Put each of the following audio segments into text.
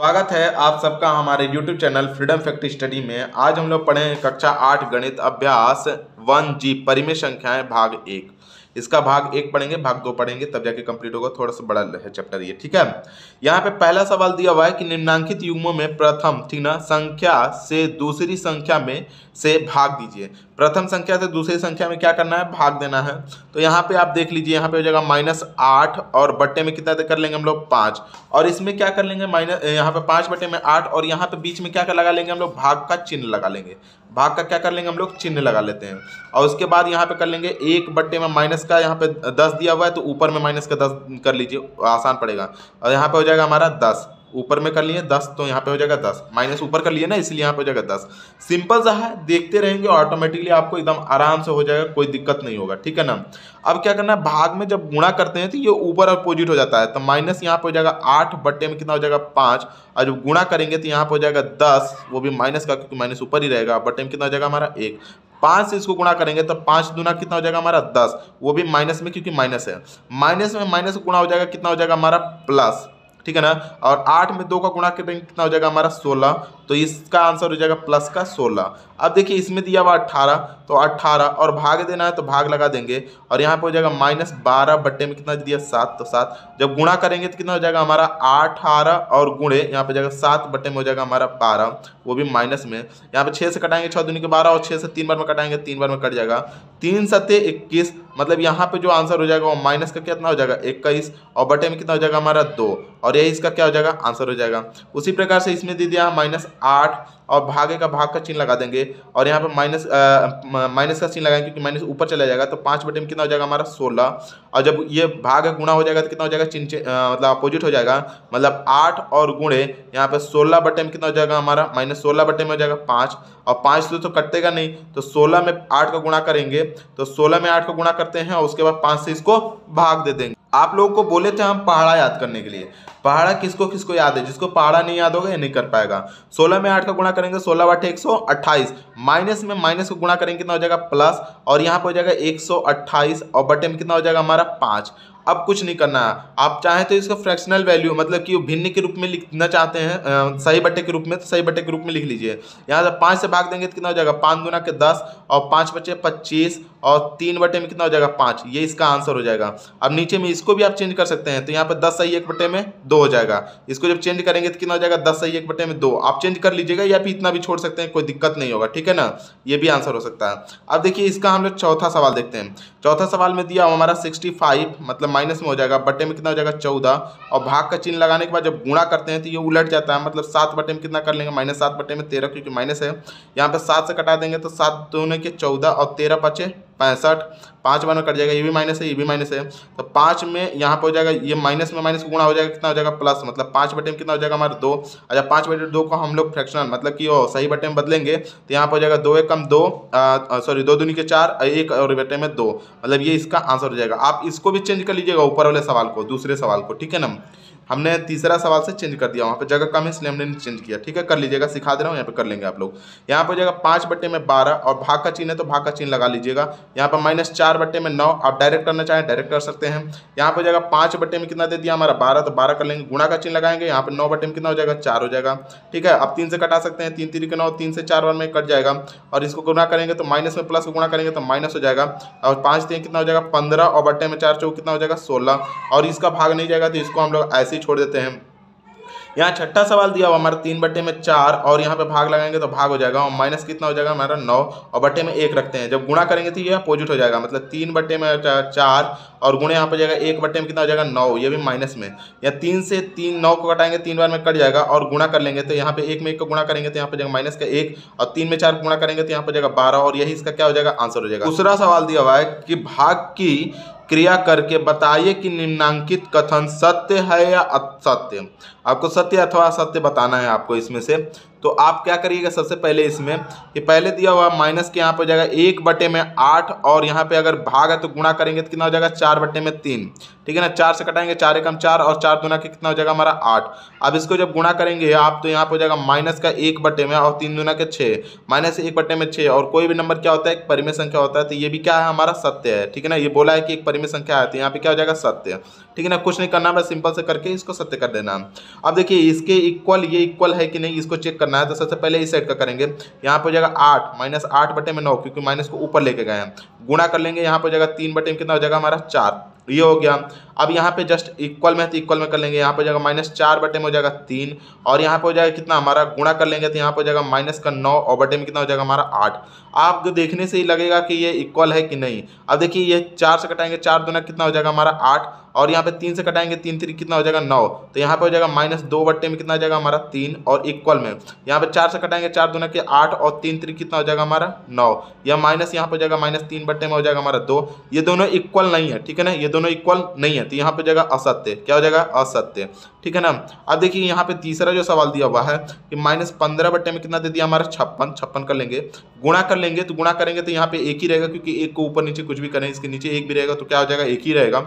स्वागत है आप सबका हमारे YouTube channel freedom fact study में। आज हम लोग पढ़े कक्षा 8 गणित अभ्यास 1G परिमेय संख्याएं भाग 1। इसका भाग 1 पढ़ेंगे, भाग 2 पढ़ेंगे, तब जाके कंप्लीट होगा। थोड़ा सा बड़ा है चैप्टर ये, ठीक है। यहाँ पे पहला सवाल दिया हुआ है कि निम्नांकित युग्मों में प्रथम, ठीक ना, संख्या से दूसरी संख्या में से भाग दीजिए। प्रथम संख्या से दूसरी संख्या में क्या करना है? भाग देना है। तो यहाँ पे आप देख लीजिए, यहाँ पे हो जाएगा -8 और बट्टे में कितना कर लेंगे हम लोग? 5। और इसमें क्या कर लेंगे? यहाँ पे 5 बट्टे में 8 और यहाँ पे बीच में क्या क्या लगा लेंगे हम लोग? भाग का चिन्ह लगा लेंगे। भाग का क्या कर लेंगे हम लोग? चिन्ह लगा लेते हैं। और उसके बाद यहाँ पे कर लेंगे 1 बट्टे में माइनस का, यहाँ पे 10 दिया हुआ है तो ऊपर में माइनस का 10 कर लीजिए, आसान पड़ेगा। और यहाँ पे हो जाएगा हमारा 10, ऊपर में कर लिए 10 तो यहाँ पे हो जाएगा 10, माइनस ऊपर कर लिए ना, इसलिए यहाँ पे हो जाएगा 10। सिंपल सा है, देखते रहेंगे ऑटोमेटिकली आपको एकदम आराम से हो जाएगा, कोई दिक्कत नहीं होगा, ठीक है ना। अब क्या करना है? भाग में जब गुणा करते हैं तो ये ऊपर अपोजिट हो जाता है, तो माइनस यहाँ पे हो जाएगा 8 बट्टे में कितना हो जाएगा? 5। और जब गुणा करेंगे तो यहाँ पे हो जाएगा 10, वो भी माइनस का, क्योंकि माइनस ऊपर ही रहेगा। बट्टे में कितना हो जाएगा हमारा? 1। 5 से इसको गुणा करेंगे तो 5 दूना कितना हो जाएगा हमारा? 10, वो भी माइनस में, क्योंकि माइनस है। माइनस में माइनस गुणा हो जाएगा, कितना हो जाएगा हमारा? प्लस, ठीक है ना। और 8 में 2 का गुणा करेंगे कितना हो जाएगा हमारा? 16। तो इसका आंसर हो जाएगा प्लस का 16। अब देखिए इसमें दिया हुआ 18, तो 18 और भाग देना है तो भाग लगा देंगे। और यहाँ पे हो जाएगा -12 बट्टे में कितना दिया? 7, तो 7। जब गुणा करेंगे तो कितना हो जाएगा हमारा? 18 और गुणे यहाँ पे जाएगा 7 बट्टे में हो जाएगा हमारा 12, वो भी माइनस में। यहाँ पे 6 से कटाएंगे 6 दूनी के 12 और 6 से 3 बार में कटाएंगे 3 बार में कट जाएगा। 3 सत्ते 21, मतलब यहाँ पे जो आंसर हो जाएगा वो माइनस का कितना हो जाएगा? 21 और बटे में कितना हो जाएगा हमारा? 2, और यही इसका क्या हो जाएगा? आंसर हो जाएगा। उसी प्रकार से इसमें दे दिया -8 और भागे का भाग का चिन्ह लगा देंगे और यहाँ पे माइनस का चिन्ह लगाएंगे, क्योंकि माइनस ऊपर चला जाएगा। तो 5 बटे में कितना हो जाएगा हमारा? 16। और जब ये भाग गुणा हो जाएगा तो कितना हो जाएगा? मतलब अपोजिट हो जाएगा, मतलब 8 और गुणे यहाँ पे 16 बटे में कितना हो जाएगा हमारा? -16 बटे में हो जाएगा 5। और 5 से तो कटेगा नहीं, तो 16 में 8 का गुणा करेंगे, तो 16 में 8 का गुणा करते हैं और उसके बाद 5 से इसको भाग दे देंगे। आप लोगों को बोले थे हम पहाड़ा याद करने के लिए। पहाड़ा किसको किसको याद है? जिसको पहाड़ा नहीं याद होगा ये नहीं कर पाएगा। 16 में 8 का गुणा करेंगे 16 बटे 128, माइनस में माइनस को गुणा करेंगे कितना हो जाएगा? प्लस, और यहाँ पे हो जाएगा 128 और बटे में कितना हो जाएगा हमारा? 5। अब कुछ नहीं करना है, आप चाहें तो इसका फ्रैक्शनल वैल्यू, मतलब कि भिन्न के रूप में लिखना चाहते हैं सही बटे के रूप में, तो सही बटे के रूप में लिख लीजिए। यहाँ से 5 से भाग देंगे तो कितना हो जाएगा? 5 दूना के 10 और 5 बचे 25 और 3 बटे में कितना हो जाएगा? 5। ये इसका आंसर हो जाएगा। अब नीचे में इसको भी आप चेंज कर सकते हैं, तो यहाँ पे 10 सही 1 बटे में 2 हो जाएगा। इसको जब चेंज करेंगे तो कितना हो जाएगा? 10 सही 1 बटे में 2। आप चेंज कर लीजिएगा या फिर इतना भी छोड़ सकते हैं, कोई दिक्कत नहीं होगा, ठीक है ना। ये भी आंसर हो सकता है। अब देखिए इसका हम लोग चौथा सवाल देखते हैं। चौथा सवाल में दिया हमारा 65, मतलब माइनस में हो जाएगा, बटे में कितना हो जाएगा? 14 और भाग का चिन्ह लगाने के बाद जब गुणा करते हैं तो ये उलट जाता है, मतलब 7 बटे में कितना कर लेंगे? -7 बटे में 13, क्योंकि माइनस है। यहाँ पे 7 से कटा देंगे तो 7 दूने के 14 और 13 बचे 65, 5 बार में कट जाएगा, ये भी माइनस है, ये भी माइनस है। तो 5 में यहाँ पे हो जाएगा, ये माइनस में माइनस को गुणा हो जाएगा, कितना हो जाएगा? प्लस, मतलब 5 बटे में कितना हो जाएगा हमारा? 2। अच्छा, 5 बटे 2 को हम लोग फ्रैक्शनल, मतलब कि वो सही बटे में बदलेंगे तो यहाँ पे हो जाएगा 2 एक कम 2, सॉरी 2 दूनी के 4, 1 और बटे में 2, मतलब ये इसका आंसर हो जाएगा। आप इसको भी चेंज कर लीजिएगा ऊपर वाले सवाल को, दूसरे सवाल को, ठीक है ना। हमने तीसरा सवाल से चेंज कर दिया, वहाँ पे जगह कम है इसलिए हमने चेंज किया, ठीक है। कर लीजिएगा, सिखा दे रहा हूँ, यहाँ पे कर लेंगे आप लोग। यहाँ पे हो जाएगा 5 बटे में 12 और भाग का चिन्ह है तो भाग का चिन्ह लगा लीजिएगा। यहाँ पर -4 बटे में 9, आप डायरेक्ट करना चाहें डायरेक्ट कर सकते हैं। यहाँ पे हो जाएगा 5 बटे में कितना दे दिया हमारा? 12, तो 12 कर लेंगे, गुणा का चिन्ह लगाएंगे। यहाँ पे 9 बटे में कितना हो जाएगा? 4 हो जाएगा, ठीक है। अब 3 से कटा सकते हैं, 3 3 के 9, 3 से 4 बार में कट जाएगा। और इसको गुणा करेंगे तो माइनस में प्लस को गुणा करेंगे तो माइनस हो जाएगा। और 5 3 कितना हो जाएगा? 15 और बटे में 4 4 कितना हो जाएगा? 16। और इसका भाग नहीं जाएगा तो इसको हम लोग ऐसे ही छोड़ देते हैं। यहाँ छठा सवाल दिया हुआ हमारा 3 बटे में 4 और यहाँ पे भाग लगाएंगे तो भाग हो जाएगा, और माइनस कितना हो जाएगा हमारा? 9 और बटे में 1 रखते हैं। जब गुणा करेंगे तो ये अपोजिट हो जाएगा, मतलब 3 बटे में 4 और गुणे यहाँ पे जाएगा 1 बटे में कितना हो जाएगा? 9, ये भी माइनस में। या 3 से 3 9 को कटाएंगे 3 बार में कट जाएगा, और गुणा कर लेंगे तो यहाँ पे 1 में 1 को गुणा करेंगे तो यहाँ पे जाएगा माइनस का 1, और 3 में 4 को गुणा करेंगे तो यहाँ पे जाएगा 12, और यही इसका क्या हो जाएगा? आंसर हो जाएगा। दूसरा सवाल दिया हुआ है कि भाग की क्रिया करके बताइए कि निम्नांकित कथन सत्य है या असत्य। आपको सत्य अथवा असत्य बताना है आपको इसमें से। तो आप क्या करिएगा सबसे पहले इसमें कि पहले दिया हुआ माइनस के यहाँ पे हो जाएगा 1/8 और यहाँ पे अगर भाग है तो गुणा करेंगे तो कितना हो जाएगा 4/3। ठीक है ना, 4 से कटाएंगे 4 एकम 4 और 4 दूना के कितना हो जाएगा हमारा 8। अब इसको जब गुणा करेंगे आप तो यहाँ पे हो जाएगा माइनस का 1/में और 3 दूना के 6, माइनस 1/6। और कोई भी नंबर क्या होता है, एक परिमेय संख्या होता है, तो ये भी क्या है हमारा सत्य है। ठीक है ना, ये बोला है कि एक परिमेय संख्या है तो यहाँ पे क्या हो जाएगा सत्य। ठीक है ना, कुछ नहीं करना, बस सिंपल से करके इसको सत्य कर देना। अब देखिए इसके इक्वल ये इक्वल है कि नहीं इसको चेक करना है। तो सबसे पहले इस साइड का करेंगे, यहाँ पे हो जाएगा 8 माइनस 8/9 क्योंकि माइनस को ऊपर लेके गए हैं, गुणा कर लेंगे यहाँ पे हो जाएगा 3/में कितना हो जाएगा हमारा 4, ये हो गया। अब यहाँ पे जस्ट इक्वल में तो इक्वल में कर लेंगे, यहाँ पे हो जाएगा -4/में हो जाएगा 3 और यहाँ पे हो जाएगा कितना हमारा गुणा कर लेंगे तो यहाँ पे हो जाएगा माइनस का 9 और बटे में कितना हो जाएगा हमारा 8। आप जो देखने से ही लगेगा कि ये इक्वल है कि नहीं। अब देखिए ये 4 से कटाएंगे 4 दूना कितना हो जाएगा हमारा 8 और यहाँ पे 3 से कटाएंगे 3 3 कितना हो जाएगा 9, तो यहाँ पे हो जाएगा -2/में कितना हो जाएगा हमारा 3 और इक्वल में यहाँ पे 4 से कटाएंगे 4 दूना के 8 और 3 3 कितना हो जाएगा हमारा 9, या माइनस यहाँ पे हो जाएगा -3/में हो जाएगा हमारा 2। ये दोनों इक्वल नहीं है। ठीक है ना, ये दोनों इक्वल नहीं है तो यहाँ पे जाएगा असत्य। क्या हो जाएगा असत्य। ठीक है ना, अब देखिए यहाँ पे तीसरा जो सवाल दिया हुआ है कि -15/में कितना दे दिया हमारा 56 कर लेंगे, गुणा कर लेंगे तो गुणा करेंगे तो यहाँ पे एक ही रहेगा क्योंकि एक को ऊपर नीचे कुछ भी करें इसके नीचे एक भी रहेगा तो क्या हो जाएगा एक ही रहेगा,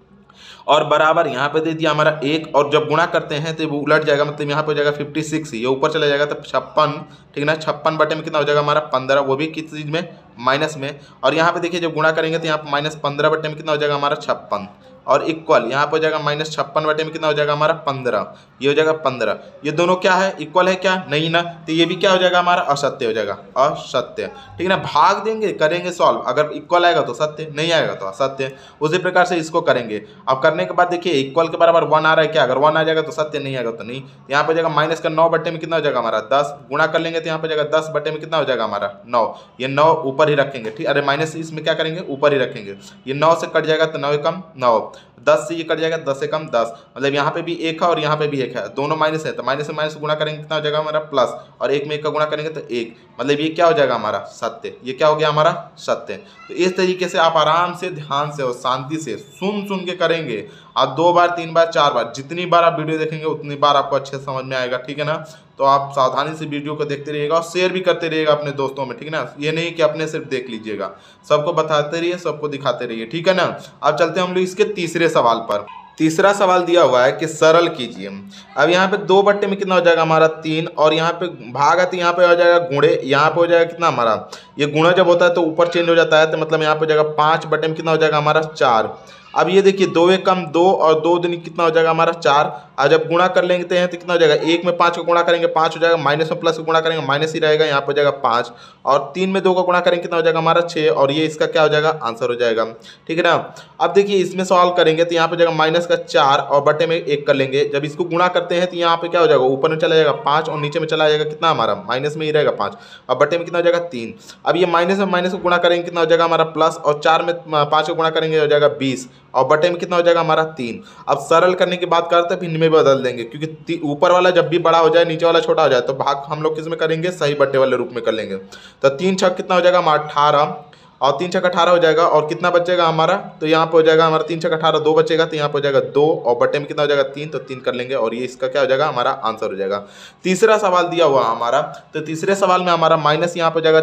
और बराबर यहाँ पे दे दिया हमारा 1 और जब गुणा करते हैं तो वो उलट जाएगा, मतलब यहाँ पे हो जाएगा 56, ये ऊपर चला जाएगा तो 56। ठीक है ना, 56/में कितना हो जाएगा हमारा 15, वो भी किस चीज़ में माइनस में, और यहाँ पे देखिए जब गुणा करेंगे तो यहाँ पे -15/में कितना हो जाएगा हमारा 56 और इक्वल यहाँ पे हो जाएगा -56/में कितना हो जाएगा हमारा 15, ये हो जाएगा 15। ये दोनों क्या है इक्वल है क्या नहीं ना, तो ये भी क्या हो जाएगा हमारा असत्य हो जाएगा, असत्य। ठीक है ना, भाग देंगे करेंगे सॉल्व, अगर इक्वल आएगा तो सत्य, नहीं आएगा तो असत्य। उसी प्रकार से इसको करेंगे। अब करने के बाद देखिए इक्वल के बराबर 1 आ रहा है क्या, अगर 1 आ जाएगा तो सत्य, नहीं आएगा तो नहीं। यहाँ पे हो जाएगा माइनस का 9/में कितना हो जाएगा हमारा 10, गुणा कर लेंगे तो यहाँ पे जाएगा 10/में कितना हो जाएगा हमारा 9, ये 9 ऊपर ही रखेंगे। ठीक, अरे माइनस इसमें क्या करेंगे ऊपर ही रखेंगे, ये 9 से कट जाएगा तो 9 एकम 9, 10 से ये कट जाएगा 10 एकम 10, मतलब यहाँ पे भी 1 है और यहाँ पे भी 1 है, दोनों माइनस है तो माइनस से माइनस गुणा करेंगे कितना हो जाएगा हमारा प्लस, और 1 में 1 का गुणा करेंगे तो 1, मतलब ये क्या हो जाएगा हमारा सत्य। ये क्या हो गया हमारा सत्य। तो इस तरीके से आप आराम से ध्यान से और शांति से सुन के करेंगे। आप 2 बार 3 बार 4 बार जितनी बार आप वीडियो देखेंगे उतनी बार आपको अच्छे से समझ में आएगा। ठीक है ना, तो आप सावधानी से वीडियो को देखते रहिएगा और शेयर भी करते रहिएगा अपने दोस्तों में। ठीक है ना, ये नहीं कि अपने सिर्फ देख लीजिएगा, सबको बताते रहिए, सबको दिखाते रहिए। ठीक है ना, अब चलते हैं हम लोग इसके तीसरे सवाल पर। तीसरा सवाल दिया हुआ है कि सरल कीजिए। अब यहाँ पे 2/में कितना हो जाएगा हमारा 3 और यहाँ पे भाग है तो यहाँ पे हो जाएगा गुणे, यहाँ पे हो जाएगा कितना हमारा, ये गुणा जब होता है तो ऊपर चेंज हो जाता है, तो मतलब यहाँ पे हो जाएगा 5/में कितना हो जाएगा हमारा 4। अब ये देखिए 2 एकम 2 और 2 दूनी कितना हो जाएगा हमारा 4, और जब गुणा कर लेंगे हैं तो कितना हो जाएगा, 1 में 5 का गुणा करेंगे 5 हो जाएगा, माइनस में प्लस का गुणा करेंगे माइनस ही रहेगा, यहाँ पर हो जाएगा 5, और 3 में 2 का गुणा करेंगे कितना हो जाएगा हमारा 6, और ये इसका क्या हो जाएगा आंसर हो जाएगा। ठीक है ना, अब देखिए इसमें सॉल्व करेंगे तो यहाँ पे जाएगा माइनस का 4 और बटे में 1 कर लेंगे, जब इसको गुणा करते हैं तो यहाँ पे क्या हो जाएगा ऊपर में चला जाएगा 5 और नीचे में चला जाएगा कितना हमारा माइनस में ही रहेगा 5 और बटे में कितना हो जाएगा 3। अब ये माइनस में माइनस को गुणा करेंगे कितना हो जाएगा हमारा प्लस, और 4 में 5 को गुणा करेंगे हो जाएगा 20 और बटे में कितना हो जाएगा हमारा 3। अब सरल करने की बात करते हैं भिन्न में बदल देंगे, क्योंकि ऊपर वाला जब भी बड़ा हो जाए नीचे वाला छोटा हो जाए तो भाग हम लोग किस में करेंगे सही बटे वाले रूप में कर लेंगे। तो 3 छक कितना हो जाएगा हमारा 18 और 3 छक 18 हो जाएगा, और कितना बचेगा हमारा, तो यहाँ पे हो जाएगा हमारा 3 छक 18 2 बचेगा, तो यहाँ पे हो जाएगा 2 और बटे में कितना हो जाएगा 3, तो 3 कर लेंगे और ये इसका क्या हो जाएगा हमारा आंसर हो जाएगा। तीसरा सवाल दिया हुआ हमारा, तो तीसरे सवाल में हमारा माइनस यहाँ पे हो जाएगा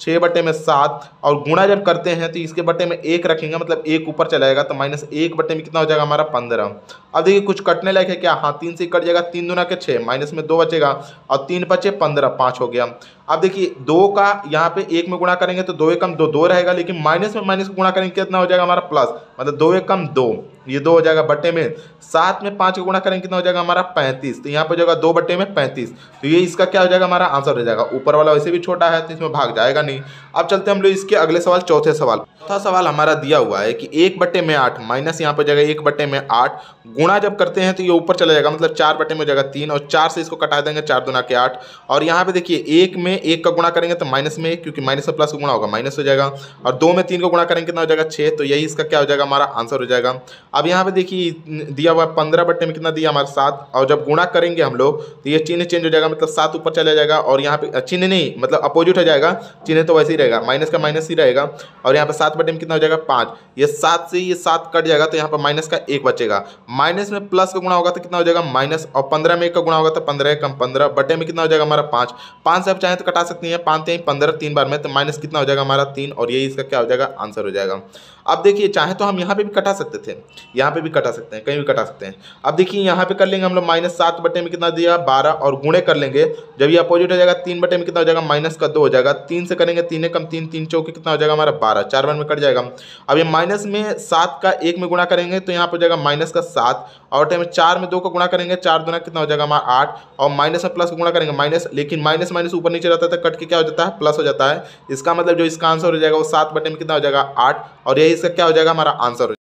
6/7 और गुणा जब करते हैं तो इसके बटे में 1 रखेंगे, मतलब 1 ऊपर चला जाएगा, तो -1 बटे में कितना हो जाएगा हमारा 15। अब देखिए कुछ कटने लायक है क्या, हाँ 3 से कट जाएगा, 3 दूना के 6 माइनस में 2 बचेगा और 3 बचे 15 5 हो गया। अब देखिए 2 का यहाँ पे 1 में गुणा करेंगे तो 2 एकम 2 2 रहेगा, लेकिन माइनस में माइनस को गुणा करेंगे कितना हो जाएगा हमारा प्लस, मतलब 2 एकम 2 ये 2 हो जाएगा, बटे में 7 में 5 को गुणा करेंगे कितना हो जाएगा हमारा 35, तो यहाँ पे हो जाएगा 2 बटे में 35, तो ये इसका क्या हो जाएगा हमारा आंसर हो जाएगा। ऊपर वाला वैसे भी छोटा है तो इसमें भाग जाएगा नहीं। अब चलते हैं हम लोग इसके अगले सवाल, चौथे सवाल। चौथा सवाल हमारा दिया हुआ है कि 1/8 माइनस यहाँ पे हो जाएगा 1/8 गुणा जब करते हैं तो ये ऊपर चला जाएगा, मतलब 4 बटे में हो जाएगा 3 और 4 से इसको कटा देंगे 4 दूना के 8, और यहाँ पे देखिए 1 में 1 का गुणा करेंगे तो माइनस में 1, क्योंकि माइनस में प्लस का गुणा होगा माइनस हो जाएगा, और 2 में 3 को गुणा करेंगे कितना हो जाएगा 6, तो यही इसका क्या हो जाएगा हमारा आंसर हो जाएगा। अब यहाँ पे देखिए दिया हुआ 15 बट्टे में कितना दिया हमारे 7, और जब गुणा करेंगे हम लोग तो ये चिन्ह चेंज हो जाएगा, मतलब 7 ऊपर चला जाएगा और यहाँ पे चिन्ह नहीं मतलब अपोजिट हो जाएगा, चिन्ह तो वैसे ही रहेगा, माइनस का माइनस ही रहेगा। और यहाँ पे 7 बट्टे में कितना हो जाएगा 5, ये 7 से ये 7 कट जाएगा तो यहाँ पर माइनस का 1 बचेगा, माइनस में प्लस का गुणा होगा तो कितना हो जाएगा माइनस, और 15 में 1 का गुणा होगा तो 15 कम 15 बट्टे में कितना हो जाएगा हमारा 5, 5 से आप चाहें तो कटा सकती हैं, 5 3 15 3 बार में, तो माइनस कितना हो जाएगा हमारा 3, और यही इसका क्या हो जाएगा आंसर हो जाएगा। अब देखिए चाहे तो हम यहाँ पे भी कटा सकते थे, यहाँ पे भी कटा सकते हैं, कहीं भी कटा सकते हैं। अब देखिए यहाँ पे कर लेंगे हम लोग -7 बटे में कितना दिया 12, और गुणे कर लेंगे, जब ये अपोजिट हो जाएगा 3 बटे में कितना हो जाएगा माइनस का 2 हो जाएगा, 3 से करेंगे 3 कम 3 3 चौके कितना हो जाएगा हमारा 12, 4 बार में कट जाएगा। अब ये माइनस में 7 का 1 में गुणा करेंगे तो यहाँ पर हो जाएगा माइनस का 7, और टाइम में 4 में 2 का गुणा करेंगे, 4 दूना कितना हो जाएगा हमारा 8, और माइनस में प्लस का गुणा करेंगे माइनस, लेकिन माइनस माइनस ऊपर नीचे रहता है तो कट के क्या हो जाता है प्लस हो जाता है। इसका मतलब जो इसका आंसर हो जाएगा वो 7 बटे में कितना हो जाएगा 8, और यही इसका क्या हो जाएगा हमारा आंसर।